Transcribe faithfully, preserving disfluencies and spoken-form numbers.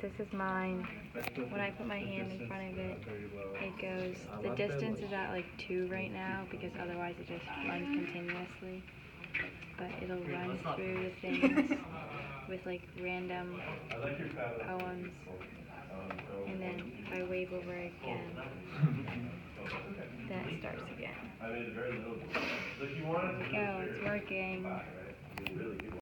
this is mine. When I put my hand in front of it, it goes, the distance is at like two right now because otherwise it just runs continuously. But it'll run through the things with like random poems. And then if I wave over again, then it starts again. Oh, it's working.